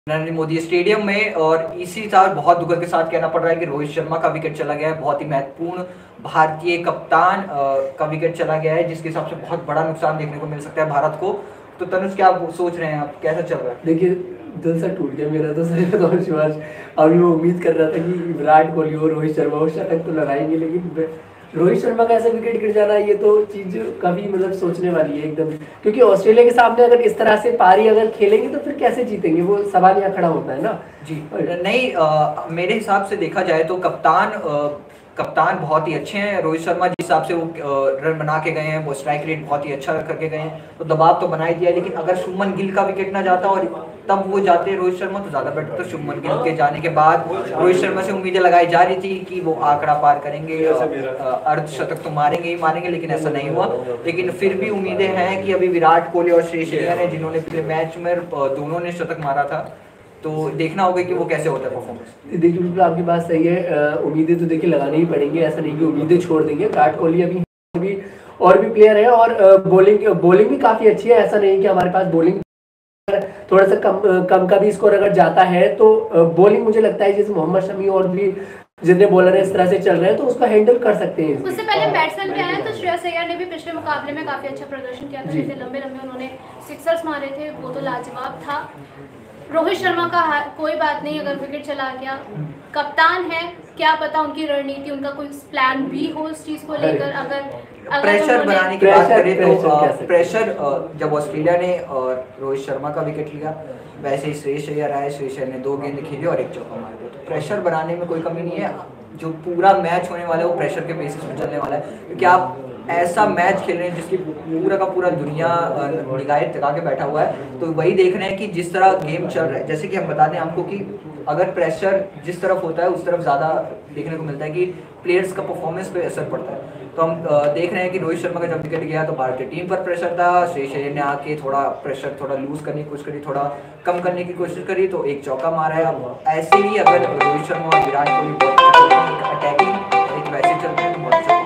Narendra Modi stadium में। और इसी साल बहुत दुख के साथ कहना पड़ रहा है कि रोहित शर्मा का विकेट चला गया है। बहुत ही महत्वपूर्ण भारतीय कप्तान का विकेट चला गया है, जिसके हिसाब से बहुत बड़ा नुकसान देखने को मिल सकता है भारत को। तो तनुज, क्या आप सोच रहे हैं, आप कैसा चल रहा है? देखिए, दिल से टूट गया मेरा तो सही बताऊं शिवाश। अभी वो उम्मीद कर रहा था कि विराट कोहली और रोहित शर्मा वो शतक तो लगाएंगे, लेकिन रोहित शर्मा का ऐसा विकेट गिर जाना, ये तो चीज काफी मतलब सोचने वाली है एकदम। क्योंकि ऑस्ट्रेलिया के सामने अगर इस तरह से पारी अगर खेलेंगे तो फिर कैसे जीतेंगे, वो सवाल यहाँ खड़ा होता है ना जी। नहीं, मेरे हिसाब से देखा जाए तो कप्तान बहुत ही अच्छे हैं। रोहित शर्मा जिस हिसाब से वो रन बना के गए हैं, वो स्ट्राइक रेट बहुत ही अच्छा करके गए हैं, तो दबाव तो बना ही दिया। लेकिन अगर शुभमन गिल का विकेट ना जाता और तब वो जाते रोहित शर्मा, तो ज्यादा बेटर। तो शुभमन गिल के जाने के बाद रोहित शर्मा से उम्मीदें लगाई जा रही थी कि वो आंकड़ा पार करेंगे, अर्धशतक तो मारेंगे ही मारेंगे, लेकिन ऐसा नहीं हुआ। लेकिन फिर भी उम्मीदें हैं कि अभी विराट कोहली और श्रेयस अय्यर ने, जिन्होंने पिछले मैच में दोनों ने शतक मारा था, तो देखना होगा कि वो कैसे होता है परफॉर्मेंस। देखिए, बिल्कुल आपकी बात सही है। उम्मीदें तो देखिए लगानी ही पड़ेंगी, ऐसा नहीं कि उम्मीदें छोड़ देंगे। विराट कोहली अभी और भी प्लेयर है, और बॉलिंग भी काफी अच्छी है। ऐसा नहीं कि हमारे पास बॉलिंग थोड़ा सा कम का भी स्कोर अगर जाता है तो बॉलिंग मुझे लगता है जैसे मोहम्मद शमी और भी जितने बॉलर है इस तरह से चल रहे हैं तो उसको हैंडल कर सकते हैं। उससे पहले बैट्समैन पे आए तो श्रेयस अय्यर ने भी पिछले मुकाबले में काफी अच्छा प्रदर्शन किया था। जैसे लंबे उन्होंने सिक्सर्स मारे थे, वो तो लाजवाब था। रोहित शर्मा का कोई बात नहीं, अगर विकेट चला गया, कप्तान है, क्या पता उनकी रणनीति, उनका कोई प्लान भी हो इस चीज को लेकर। अगर प्रेशर बनाने की बात करें तो प्रेशर जब ऑस्ट्रेलिया ने रोहित शर्मा का विकेट लिया, वैसे ही श्रेयस अय्यर आए। श्रेयस अय्यर ने 2 गेंद खेली और 1 चौका मार दिया। तो प्रेशर बनाने में कोई कमी नहीं है। जो पूरा मैच होने वाला है वो प्रेशर के बेसिस पे चलने वाला है, क्योंकि आप ऐसा मैच खेल रहे हैं जिसकी पूरा का पूरा दुनिया निगाहें टिका के बैठा हुआ है। तो वही देख रहे हैं कि जिस तरह गेम चल रहा है, जैसे कि हम बता दें आपको कि अगर प्रेशर जिस तरफ होता है उस तरफ ज़्यादा देखने को मिलता है कि प्लेयर्स का परफॉर्मेंस पे असर पड़ता है। तो हम देख रहे हैं कि रोहित शर्मा का जब विकेट गया तो भारतीय टीम पर प्रेशर था। श्रेयस अय्यर ने आके थोड़ा प्रेशर थोड़ा लूज करने की कोशिश करी, थोड़ा कम करने की कोशिश करी, तो 1 चौका मारा है। अब ऐसे ही अगर रोहित शर्मा और विराट कोहली अटैकिंग वैसे चलते हैं तो बहुत अच्छा।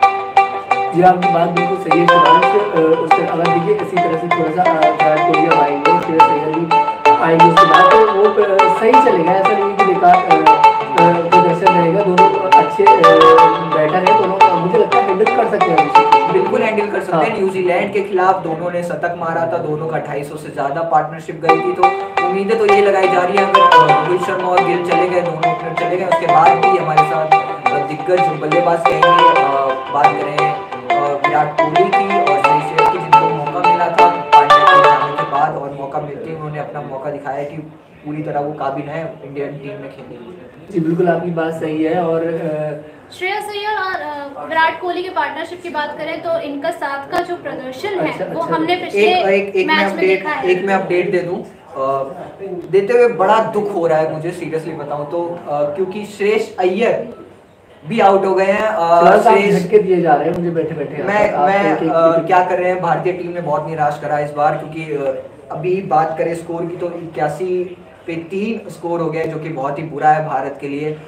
जी, आपकी बात बिल्कुल सही है शिवांश। उससे अगर देखिए इसी तरह से थोड़ा सा विराट कोहली अब आएंगे, श्रेयस अय्यर भी आएंगे, उसके बाद तो वो सही चलेगा। ऐसा नहीं कि बेकार प्रदर्शन रहेगा। दोनों अच्छे बैटर है, दोनों मुझे लगता है हैंडल कर सकते हैं। बिल्कुल हैंडल कर सकते हैं। न्यूजीलैंड के खिलाफ दोनों ने शतक मारा था, दोनों का 250 से ज्यादा पार्टनरशिप गई थी। तो उम्मीदें तो ये लगाई जा रही है, अगर रोहित शर्मा और गिल चले गए, दोनों ओपनर चले गए, उसके बाद भी हमारे साथ दिग्गज बल्लेबाज कहेंगे। बात करें विराट कोहली की और श्रेयस अय्यर की, जिनको मौका मिला था पांड्या के जाने के बाद, और मौका मिलते ही उन्होंने अपना मौका दिखाया कि पूरी तरह वो काबिल है इंडियन टीम में खेलने के लिए। जी, बिल्कुल आपकी बात सही है। और श्रेयस अय्यर और विराट कोहली की पार्टनरशिप की बात करें तो इनका साथ का जो प्रदर्शन है वो हमने पिछले मैच में देखा है। एक मैं अपडेट दे दूं, देते हुए बड़ा दुख हो रहा है मुझे, सीरियसली बताऊं तो, क्योंकि श्रेयस अय्यर भी आउट हो गए हैं। झटके दिए जा रहे हैं मुझे बैठे बैठे। मैं क्या कर रहे हैं, भारतीय टीम ने बहुत निराश करा इस बार, क्योंकि अभी बात करें स्कोर की तो 81 पे 3 स्कोर हो गया, जो कि बहुत ही बुरा है भारत के लिए।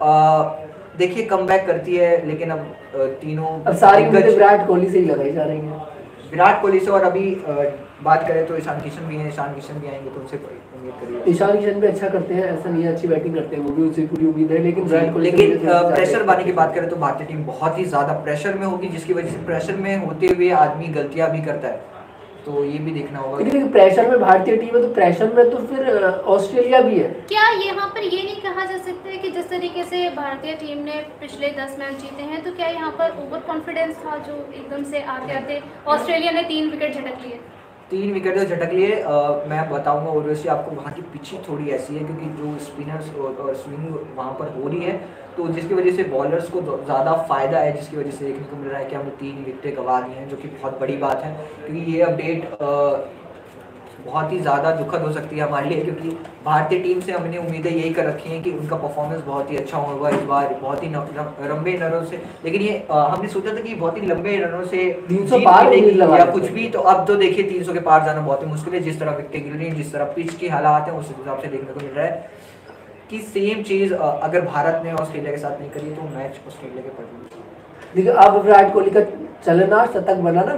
देखिए कमबैक करती है, लेकिन अब तीनों अब सारी विराट कोहली से ही लगाई जा रही है। विराट कोहली से, और अभी बात करें तो ईशान किशन भी हैं, ईशान किशन भी आएंगे तो उनसे उम्मीद करिए। ईशान किशन भी अच्छा करते हैं, ऐसा नहीं है, अच्छी बैटिंग करते हैं, वो भी उनसे पूरी उम्मीद है। लेकिन प्रेशर बनाने की बात करें तो भारतीय टीम बहुत ही ज्यादा प्रेशर में होगी, जिसकी वजह से प्रेशर में होते हुए आदमी गलतियां भी करता है, तो ये भी देखना होगा। लेकिन प्रेशर में भारतीय टीम है तो प्रेशर में तो फिर ऑस्ट्रेलिया भी है। क्या यहाँ पर ये नहीं कहा जा सकता है कि जिस तरीके से भारतीय टीम ने पिछले 10 मैच जीते हैं, तो क्या यहाँ पर ओवर कॉन्फिडेंस था जो एकदम से आते आते ऑस्ट्रेलिया ने 3 विकेट झटक लिए? 3 विकेट तो झटक लिए। मैं बताऊंगा, और वैसे आपको वहाँ की पिच थोड़ी ऐसी है, क्योंकि जो स्पिनर्स और स्विंग वहाँ पर हो रही है, तो जिसकी वजह से बॉलर्स को ज़्यादा फायदा है, जिसकी वजह से देखने को मिल रहा है कि हमने 3 विकेटें गंवा दी हैं, जो कि बहुत बड़ी बात है। क्योंकि ये अपडेट बहुत ही ज़्यादा दुखद हो सकती है हमारे लिए, क्योंकि भारतीय टीम से हमने उम्मीदें यही कर रखी हैं कि उनका परफॉर्मेंस बहुत ही अच्छा होगा इस बार, बहुत ही लंबे रनों से। लेकिन ये हमने सोचा था कि बहुत ही लंबे रनों से 300 पार या कुछ भी, तो अब तो देखिए 300 के पार जाना बहुत ही मुश्किल है। जिस तरह विकेटें गिर रही हैं, जिस तरह पिच की हालात हैं, उस हिसाब से देखने को मिल रहा है कि सेम चीज़ अगर भारत ने ऑस्ट्रेलिया के साथ नहीं करी तो मैच ऑस्ट्रेलिया के पड़। देखिए, अब विराट कोहली का चलना शतक बनाना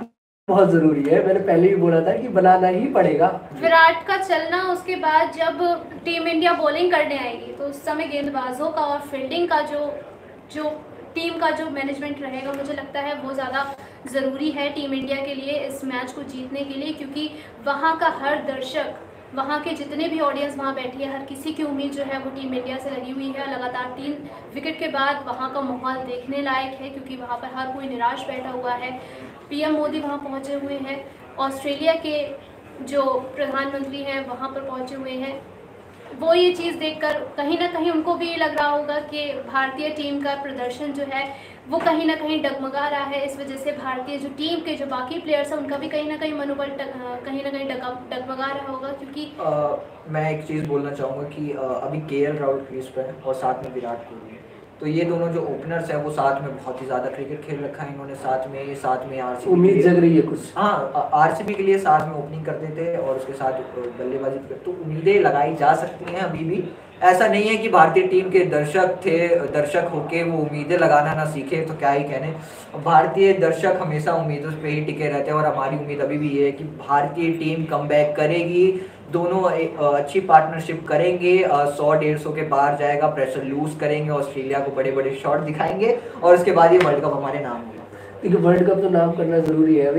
बहुत जरूरी है, मैंने पहले भी बोला था कि बनाना ही पड़ेगा। विराट का चलना, उसके बाद जब टीम इंडिया बॉलिंग करने आएगी तो उस समय गेंदबाजों का और फील्डिंग का जो टीम का जो मैनेजमेंट रहेगा, मुझे लगता है वो ज़्यादा ज़रूरी है टीम इंडिया के लिए इस मैच को जीतने के लिए, क्योंकि वहाँ का हर दर्शक, वहाँ के जितने भी ऑडियंस वहाँ बैठी है, हर किसी की उम्मीद जो है वो टीम इंडिया से लगी हुई है। लगातार 3 विकेट के बाद वहाँ का माहौल देखने लायक है, क्योंकि वहाँ पर हर कोई निराश बैठा हुआ है। पीएम मोदी वहाँ पहुँचे हुए हैं, ऑस्ट्रेलिया के जो प्रधानमंत्री हैं वहाँ पर पहुँचे हुए हैं। वो ये चीज़ देखकर कहीं ना कहीं उनको भी ये लग रहा होगा कि भारतीय टीम का प्रदर्शन जो है वो कहीं ना कहीं डगमगा रहा है। इस वजह से भारतीय जो टीम के जो बाकी प्लेयर्स हैं उनका भी कहीं ना कहीं मनोबल कहीं ना कहीं डगमगा रहा होगा, क्योंकि मैं एक चीज़ बोलना चाहूँगा कि अभी केएल राहुल क्रीज पे है और साथ में विराट कोहली, तो ये दोनों जो ओपनर्स हैं वो साथ में बहुत ही ज़्यादा क्रिकेट खेल रखा है इन्होंने, साथ में आरसीबी उम्मीद जग रही है कुछ। हाँ, आरसीबी के लिए साथ में ओपनिंग करते थे और उसके साथ बल्लेबाजी, तो उम्मीदें लगाई जा सकती हैं अभी भी। ऐसा नहीं है कि भारतीय टीम के दर्शक होके वो उम्मीदें लगाना ना सीखे, तो क्या ही कहने। भारतीय दर्शक हमेशा उम्मीदों पे ही टिके रहते हैं और हमारी उम्मीद अभी भी ये है कि भारतीय टीम कमबैक करेगी, दोनों अच्छी पार्टनरशिप करेंगे, 100-150 के पार जाएगा, प्रेशर लूज करेंगे, ऑस्ट्रेलिया को बड़े बड़े शॉट दिखाएंगे और उसके बाद ये वर्ल्ड कप हमारे नाम होगा। देखिए वर्ल्ड कप तो नाम करना ज़रूरी है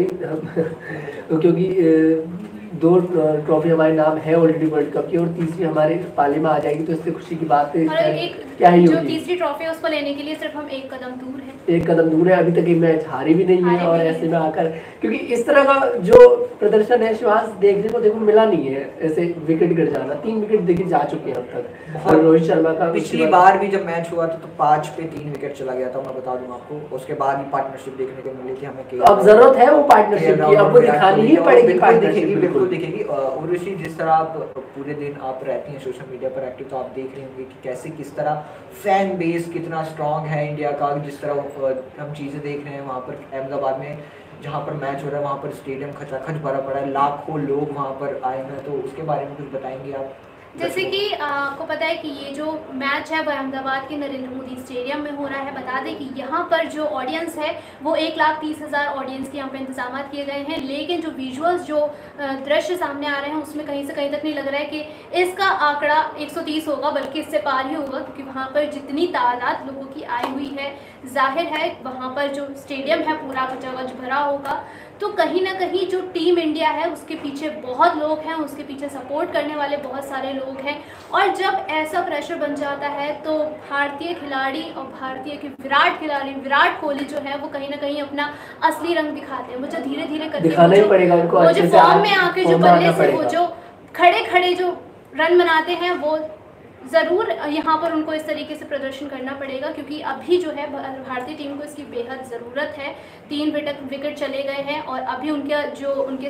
अभी क्योंकि 2 ट्रॉफी हमारे नाम है ऑलरेडी वर्ल्ड कप की और तीसरी हमारे पाले में आ जाएगी, तो इससे खुशी की बात है। क्या ही जो तीसरी ट्रॉफी है उसको लेने के लिए सिर्फ हम एक कदम दूर है। अभी तक ये मैच हारी भी नहीं है और ऐसे में आकर, क्योंकि इस तरह का जो प्रदर्शन है शिवास देखने को देखो मिला नहीं है, ऐसे विकेट गिर जाना। 3 विकेट देखे जा चुके हैं अब तक। और रोहित शर्मा का पिछली बार भी जब मैच हुआ था तो 5 पे 3 विकेट चला गया था, मैं बता दूं आपको। उसके बाद ही पार्टनरशिप देखने को मिली थी हमें। अब जरूरत है वो पार्टनरशिप की, अब वो दिखानी ही पड़ेगी, बिल्कुल दिखेगी। उर्वशी, जिस तरह आप पूरे दिन आप रहती हैं सोशल मीडिया पर एक्टिव, तो आप देख रहे होंगे कि कैसे किस तरह फैन बेस कितना स्ट्रांग है इंडिया का। जिस तरह हम चीज़ें देख रहे हैं वहाँ पर अहमदाबाद में जहाँ पर मैच हो रहा है, वहाँ पर स्टेडियम खचाखच भरा पड़ा है, लाखों लोग वहाँ पर आए हैं, तो उसके बारे में कुछ बताएंगे आप? जैसे कि आपको पता है कि ये जो मैच है वो अहमदाबाद के नरेंद्र मोदी स्टेडियम में हो रहा है। बता दें कि यहाँ पर जो ऑडियंस है वो 1,30,000 ऑडियंस के यहाँ पे इंतजाम किए गए हैं, लेकिन जो विजुअल्स जो दृश्य सामने आ रहे हैं उसमें कहीं से कहीं तक नहीं लग रहा है कि इसका आंकड़ा 130 होगा, बल्कि इससे पार ही होगा, क्योंकि वहाँ पर जितनी तादाद लोगों की आई हुई है, जाहिर है वहाँ पर जो स्टेडियम है पूरा खचाखच भरा होगा। तो कहीं ना कहीं जो टीम इंडिया है उसके पीछे बहुत लोग हैं, उसके पीछे सपोर्ट करने वाले बहुत सारे लोग हैं। और जब ऐसा प्रेशर बन जाता है तो भारतीय खिलाड़ी और भारतीय के विराट कोहली जो है वो कहीं ना कहीं अपना असली रंग दिखाते हैं। वो जो धीरे धीरे करके वो जो फॉर्म में आके जो बल्ले से वो जो खड़े जो रन बनाते हैं, वो ज़रूर यहाँ पर उनको इस तरीके से प्रदर्शन करना पड़ेगा, क्योंकि अभी जो है भारतीय टीम को इसकी बेहद ज़रूरत है। 3 विकेट चले गए हैं और अभी उनके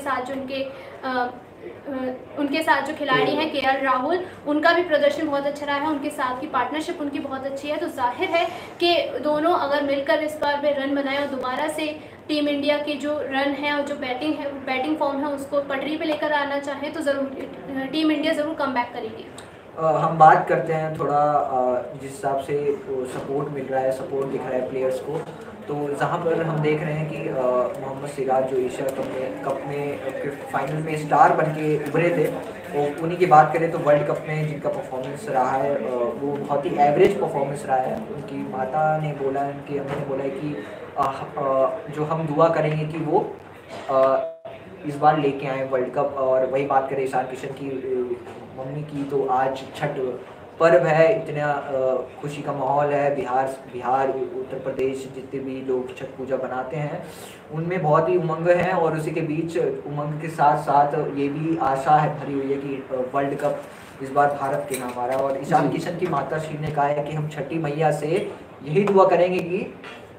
साथ जो खिलाड़ी हैं केएल राहुल, उनका भी प्रदर्शन बहुत अच्छा रहा है, उनके साथ की पार्टनरशिप उनकी बहुत अच्छी है। तो जाहिर है कि दोनों अगर मिलकर इस बार में रन बनाएं और दोबारा से टीम इंडिया के जो रन है और जो बैटिंग फॉर्म है उसको पटरी पे लेकर आना चाहे तो ज़रूर टीम इंडिया ज़रूर कमबैक करेगी। हम बात करते हैं थोड़ा जिस हिसाब से सपोर्ट मिल रहा है, सपोर्ट दिख रहा है प्लेयर्स को, तो जहाँ पर हम देख रहे हैं कि मोहम्मद सिराज जो एशिया कप में फाइनल में स्टार बन के उभरे थे, वो उन्हीं की बात करें तो वर्ल्ड कप में जिनका परफॉर्मेंस रहा है वो बहुत ही एवरेज परफॉर्मेंस रहा है। उनकी माता ने बोला, उनकी अम्मी ने बोला है कि जो हम दुआ करेंगे कि वो इस बार लेके आए वर्ल्ड कप। और वही बात करें ईशान किशन की मम्मी की, तो आज छठ पर्व है, इतना खुशी का माहौल है। बिहार उत्तर प्रदेश जितने भी लोग छठ पूजा बनाते हैं उनमें बहुत ही उमंग है, और उसी के बीच उमंग के साथ साथ ये भी आशा है भरी हुई है कि वर्ल्ड कप इस बार भारत के नाम आ रहा है। और ईशान किशन की माता श्री ने कहा है कि हम छठी मैया से यही दुआ करेंगे कि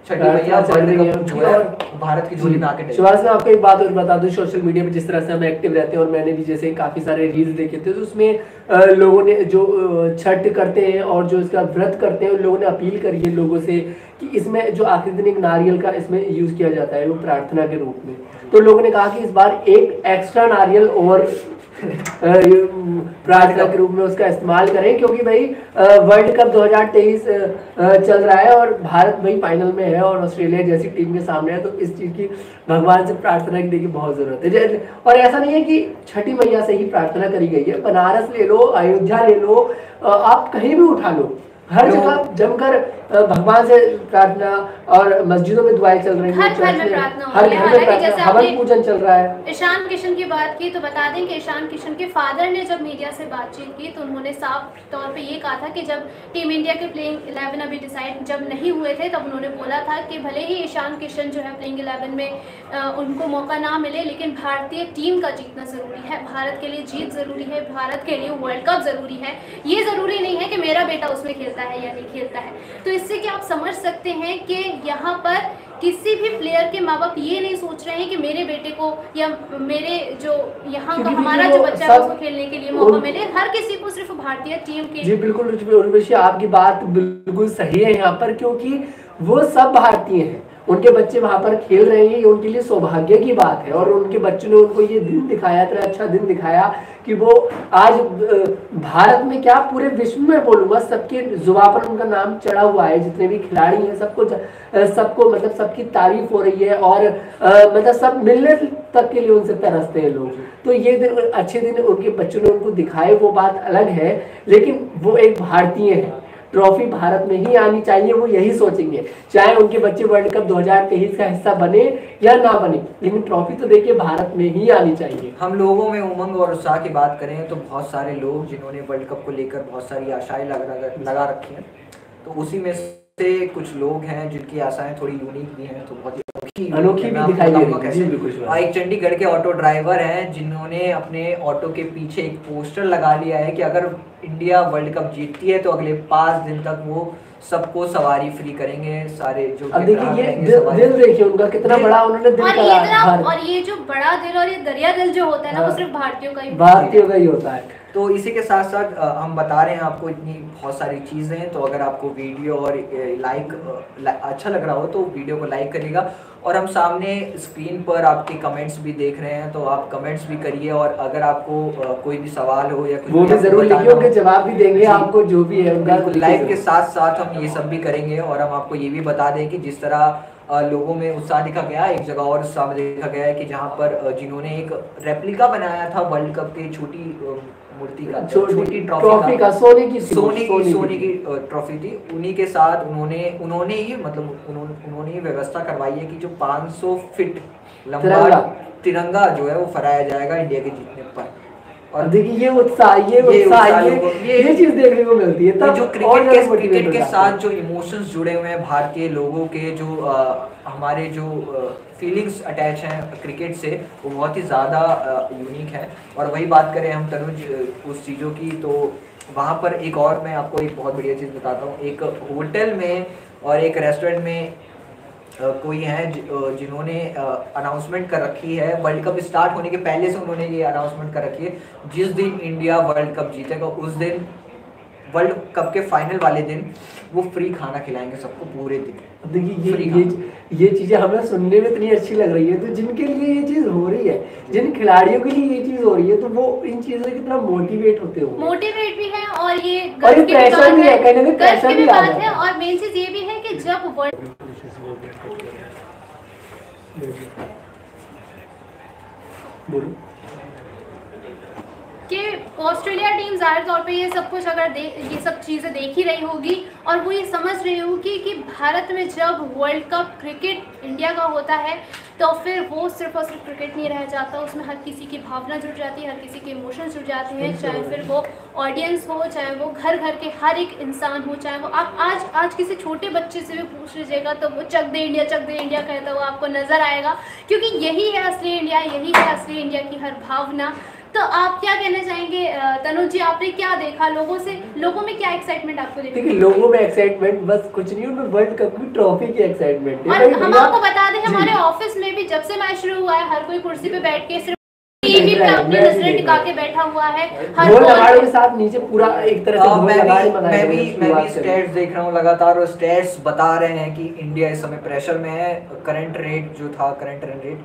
भारत की झोली में आके। शिवाज में आपको एक बात और बता दूं, सोशल मीडिया पे जिस तरह से हम एक्टिव रहते हैं और मैंने भी जैसे काफी सारे रील्स देखे थे, तो उसमें लोगों ने जो छठ करते हैं और जो इसका व्रत करते हैं उन लोगों ने अपील करी है लोगों से कि इसमें जो आखिरी दिन एक नारियल का इसमें यूज किया जाता है वो प्रार्थना के रूप में। तो लोगों ने कहा कि इस बार एक एक्स्ट्रा नारियल और प्रार्थना के रूप में उसका इस्तेमाल करें, क्योंकि भाई वर्ल्ड कप 2023 चल रहा है और भारत भाई फाइनल में है और ऑस्ट्रेलिया जैसी टीम के सामने है, तो इस चीज की भगवान से प्रार्थना की देखिए बहुत जरूरत है। और ऐसा नहीं है कि छठी मैया से ही प्रार्थना करी गई है, बनारस ले लो, अयोध्या ले लो, आप कहीं भी उठा लो, हर जगह जमकर भगवान से प्रार्थना और मस्जिदों में दुआएं चल रही हैं, हर घर में प्रार्थना हो हर रही है। घर में प्रार्थना, हवन पूजन चल रहा है। ईशान किशन की बात की तो बता दें कि ईशान किशन के फादर ने जब मीडिया से बातचीत की तो उन्होंने साफ तौर पे ये कहा था कि जब टीम इंडिया के प्लेइंग 11 अभी डिसाइड जब नहीं हुए थे तब उन्होंने बोला था कि भले ही ईशान किशन जो है प्लेइंग 11 में उनको मौका ना मिले, लेकिन भारतीय टीम का जीतना जरूरी है, भारत के लिए जीत जरूरी है, भारत के लिए वर्ल्ड कप जरूरी है। ये जरूरी नहीं है कि मेरा बेटा उसमें खेलता है या नहीं खेलता है। तो इससे कि आप समझ सकते हैं कि यहाँ पर किसी भी प्लेयर के माँ बाप ये नहीं सोच रहे हैं कि मेरे बेटे को या मेरे जो यहाँ का हमारा जो बच्चा है उसको खेलने के लिए मौका मिले। हर किसी को सिर्फ भारतीय टीम के। जी बिल्कुल उर्वशी, आपकी बात बिल्कुल सही है यहाँ पर, क्योंकि वो सब भारतीय हैं, उनके बच्चे वहां पर खेल रहे हैं, ये उनके लिए सौभाग्य की बात है। और उनके बच्चों ने उनको ये दिन दिखाया, इतना अच्छा दिन दिखाया कि वो आज भारत में क्या पूरे विश्व में बोलूंगा सबके जुबान पर उनका नाम चढ़ा हुआ है। जितने भी खिलाड़ी हैं सबको मतलब सबकी तारीफ हो रही है और मतलब सब मिलने तक के लिए उनसे तरसते हैं लोग। तो ये दिन अच्छे दिन उनके बच्चों ने उनको दिखाए, वो बात अलग है, लेकिन वो एक भारतीय है, ट्रॉफी भारत में ही आनी चाहिए, वो यही सोचेंगे, चाहे उनके बच्चे वर्ल्ड कप 2023 का हिस्सा बने या ना बने, लेकिन ट्रॉफी तो देखिए भारत में ही आनी चाहिए। हम लोगों में उमंग और उत्साह की बात करें तो बहुत सारे लोग जिन्होंने वर्ल्ड कप को लेकर बहुत सारी आशाएं लगा रखी हैं, तो उसी में से कुछ लोग हैं जिनकी आशाएं थोड़ी यूनिक भी हैं, तो बहुत अनोखी भी दिखाई दे रही है। एक चंडीगढ़ के ऑटो ड्राइवर हैं जिन्होंने अपने ऑटो के पीछे एक पोस्टर लगा लिया है कि अगर इंडिया वर्ल्ड कप जीतती है तो अगले 5 दिन तक वो सबको सवारी फ्री करेंगे, सारे जो अब देखिए ये दिल देखिए उनका कितना बड़ा उन्होंने दिल और ये जो बड़ा दिल और ये दरिया दिल जो होता है ना, वो सिर्फ भारतीयों का ही होता है। तो इसी के साथ साथ हम बता रहे हैं आपको इतनी बहुत सारी चीज़ें, तो अगर आपको वीडियो और अच्छा लग रहा हो तो वीडियो को लाइक करिएगा, और हम सामने स्क्रीन पर आपके कमेंट्स भी देख रहे हैं, तो आप कमेंट्स भी करिए, और अगर आपको कोई भी सवाल हो या वो भी जरूर लिखिए, उनके जवाब भी देंगे आपको जो भी है उनका। लाइव के साथ साथ हम ये सब भी करेंगे, और हम आपको ये भी बता दें कि जिस तरह लोगों में उत्साह दिखा गया, एक जगह और उत्साह देखा गया है कि जहाँ पर जिन्होंने एक रेप्लिका बनाया था वर्ल्ड कप के छोटी मूर्ति का, छोटी ट्रॉफी का, सोने की ट्रॉफी थी, उन्हीं के साथ उन्होंने ही व्यवस्था करवाई है कि जो 500 फीट लंबा तिरंगा जो है वो फहराया जाएगा इंडिया के जीतने पर। और देखिए ये उत्साह ये चीज देखने को मिलती है, तब जो क्रिकेट के साथ जो इमोशंस जुड़े हुए हैं भारतीय लोगों के, जो हमारे जो फीलिंग्स अटैच हैं क्रिकेट से, वो बहुत ही ज़्यादा यूनिक है। और वही बात करें हम तनुज उस चीज़ों की, तो वहाँ पर एक और मैं आपको एक बहुत बढ़िया चीज़ बताता हूँ। एक होटल में और एक रेस्टोरेंट में कोई है जिन्होंने अनाउंसमेंट कर रखी है, वर्ल्ड कप स्टार्ट होने के पहले से उन्होंने ये अनाउंसमेंट कर रखी है, जिस दिन इंडिया वर्ल्ड कप जीतेगा उस दिन, वर्ल्ड कप के फाइनल वाले दिन, वो फ्री खाना खिलाएंगे सबको पूरे दिन। देखिए ये चीजें हमें सुनने में इतनी अच्छी लग रही है, तो जिनके लिए ये चीज हो रही है, जिन खिलाड़ियों के लिए ये चीज हो रही है, तो वो इन चीजों से कितना मोटिवेट होते हो, मोटिवेट भी है और ये प्रेशर भी है, कहीं ना कहीं प्रेशर भी आ है। और मेन चीज ये भी है कि जब वर्ल्ड कि ऑस्ट्रेलिया टीम जाहिर तौर पे ये सब कुछ अगर ये सब चीज़ें देख ही रही होगी और वो ये समझ रही होगी कि भारत में जब वर्ल्ड कप क्रिकेट इंडिया का होता है तो फिर वो सिर्फ और सिर्फ क्रिकेट नहीं रह जाता, उसमें हर किसी की भावना जुड़ जाती है, हर किसी के इमोशंस जुड़ जाते हैं, चाहे फिर वो ऑडियंस हो, चाहे वो घर घर के हर एक इंसान हो, चाहे वो आप आज किसी छोटे बच्चे से भी पूछ लीजिएगा तो वो चक दे इंडिया कहता हुआ आपको नजर आएगा, क्योंकि यही है असली इंडिया, यही है असली इंडिया की हर भावना। तो आप क्या कहना चाहेंगे तनुज जी, आपने क्या देखा, लोगों में क्या एक्साइटमेंट आपको देखा? देखिए लोगों में एक्साइटमेंट बस कुछ नहीं, उनमें वर्ल्ड कप की ट्रॉफी की एक्साइटमेंट है। और हम आपको बता दें हमारे ऑफिस में भी जब से मैच शुरू हुआ है हर कोई कुर्सी पे बैठ के सिर्फ टीवी पे अपनी नजरें टिका के बैठा हुआ है, हर बॉल के साथ नीचे पूरा एक तरह से मैं भी स्टैट्स देख रहा हूँ लगातार, और स्टैट्स बता रहे हैं कि इंडिया इस समय प्रेशर में है। करंट रन रेट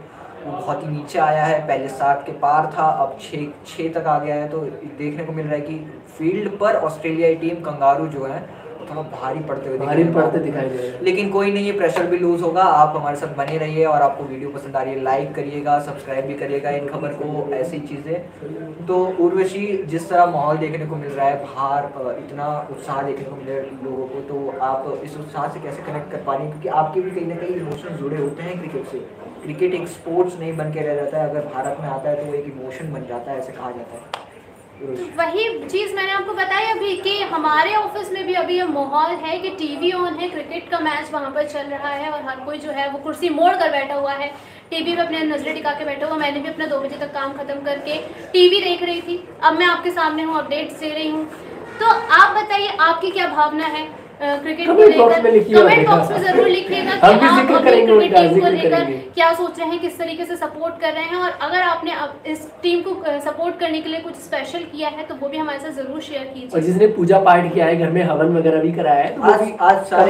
वो बहुत ही नीचे आया है। पहले 7 के पार था, अब 6 तक आ गया है। तो देखने को मिल रहा है कि फील्ड पर ऑस्ट्रेलियाई टीम कंगारू जो है थोड़ा भारी पड़ते हुए दिखाई दे रहे हैं। लेकिन कोई नहीं, ये प्रेशर भी लूज होगा। आप हमारे साथ बने रहिए और आपको वीडियो पसंद आ रही है लाइक करिएगा, सब्सक्राइब भी करिएगा इन खबर को, ऐसी चीज़ें। तो उर्वशी, जिस तरह माहौल देखने को मिल रहा है बाहर, इतना उत्साह देखने को मिल रहा है लोगों को, तो आप इस उत्साह से कैसे कनेक्ट कर पा रही हैं? क्योंकि आपके भी कहीं ना कहीं इमोशन जुड़े होते हैं क्रिकेट से। क्रिकेट एक स्पोर्ट्स नहीं बन के रह जाता है, अगर भारत में आता है तो वो एक इमोशन बन जाता है, ऐसे कहा जाता है। तो वही चीज़ मैंने आपको बताई अभी कि हमारे ऑफिस में भी अभी ये माहौल है कि टीवी ऑन है, क्रिकेट का मैच वहाँ पर चल रहा है और हर कोई जो है वो कुर्सी मोड़ कर बैठा हुआ है, टीवी पे अपने नजरें टिका के बैठा हुआ। मैंने भी अपना 2 बजे तक काम खत्म करके टीवी देख रही थी, अब मैं आपके सामने हूँ, अपडेट्स दे रही हूँ। तो आप बताइए आपकी क्या भावना है क्रिकेट को लेकर? कमेंट बॉक्स में जरूर लिखिएगा कि आप अपनी क्रिकेट टीम को लेकर क्या सोच रहे हैं, किस तरीके से सपोर्ट कर रहे हैं, और अगर आपने इस टीम को सपोर्ट करने के लिए कुछ स्पेशल किया है तो वो भी हमारे साथ जरूर शेयर कीजिए। और जिसने पूजा पाठ किया है, घर में हवन वगैरह भी कराया है, तो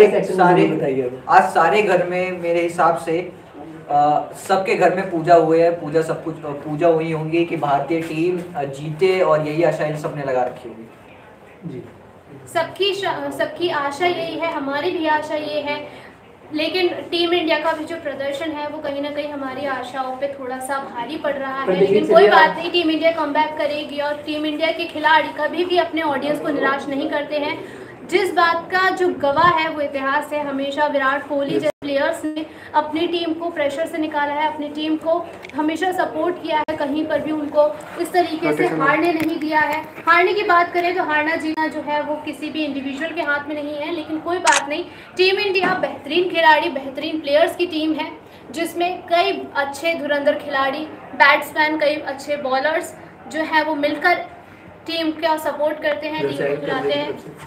आज सारे घर में मेरे हिसाब से सबके घर में पूजा हुए है, पूजा सब कुछ पूजा हुई होंगी कि भारतीय टीम जीते, और यही आशा इन सबने लगा रखी होगी जी। सबकी आशा यही है, हमारी भी आशा ये है। लेकिन टीम इंडिया का भी जो प्रदर्शन है वो कहीं ना कहीं हमारी आशाओं पे थोड़ा सा भारी पड़ रहा है, लेकिन कोई बात नहीं, टीम इंडिया कमबैक करेगी और टीम इंडिया के खिलाड़ी कभी भी अपने ऑडियंस को निराश नहीं करते हैं। जिस बात का जो गवाह है वो इतिहास है, हमेशा विराट कोहली जैसे प्लेयर्स ने अपनी टीम को प्रेशर से निकाला है, अपनी टीम को हमेशा सपोर्ट किया है, कहीं पर भी उनको इस तरीके से हारने नहीं दिया है। हारने की बात करें तो हारना जीना जो है वो किसी भी इंडिविजुअल के हाथ में नहीं है, लेकिन कोई बात नहीं, टीम इंडिया बेहतरीन खिलाड़ी, बेहतरीन प्लेयर्स की टीम है, जिसमें कई अच्छे धुरंधर खिलाड़ी, बैट्समैन, कई अच्छे बॉलर्स जो है वो मिलकर टीम का सपोर्ट करते हैं, टीम को खिलाते हैं।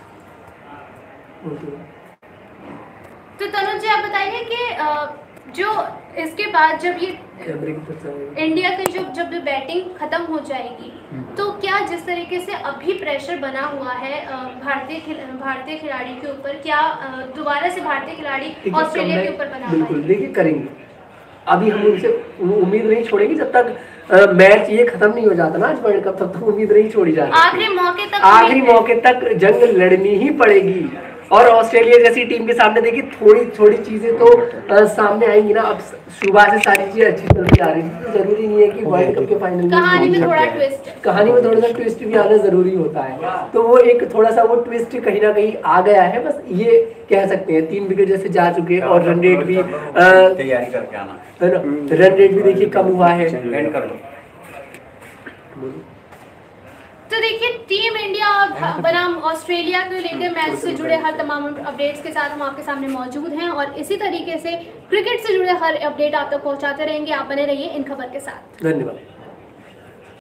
तो तनुज जी, आप बताइए कि जो इसके बाद जब ये इंडिया की जब बैटिंग खत्म हो जाएगी तो क्या जिस तरीके से अभी प्रेशर बना हुआ है भारतीय खिलाड़ी के ऊपर, क्या दोबारा से भारतीय खिलाड़ी ऑस्ट्रेलिया के ऊपर बना? बिल्कुल, देखिए करेंगे। अभी हम उनसे उम्मीद नहीं छोड़ेंगे जब तक मैच ये खत्म नहीं हो जाता ना आज वर्ल्ड कप, तब तक उम्मीद नहीं छोड़ी जाती। आखिरी मौके तक जंग लड़नी ही पड़ेगी। और ऑस्ट्रेलिया जैसी टीम के सामने देखिए थोड़ी चीजें तो सामने आएंगी ना। अब शुरुआत से सारी चीजें अच्छी चलती आ रही थी, तो जरूरी नहीं है कि वर्ल्ड कप के फाइनल कहानी में थोड़ा सा ट्विस्ट भी आना जरूरी होता है। तो वो एक थोड़ा सा वो ट्विस्ट कहीं ना कहीं आ गया है, बस ये कह सकते हैं। 3 विकेट जैसे जा चुके हैं और रन रेट भी तैयारी करके आना है ना, रन रेट भी देखिए कम हुआ है। तो देखिए टीम इंडिया बनाम ऑस्ट्रेलिया के लेकर मैच से जुड़े हर तमाम अपडेट्स के साथ हम आपके सामने मौजूद हैं, और इसी तरीके से क्रिकेट से जुड़े हर अपडेट आप तक पहुंचाते रहेंगे। आप बने रहिए इन खबर के साथ। धन्यवाद।